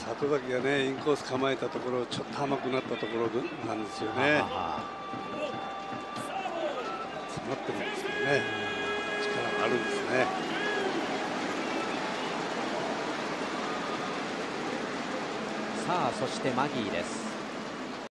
里崎がねインコース構えたところちょっと甘くなったところなんですよね。詰まってるんですけどね、力があるんですね。 さあそしてマギーです。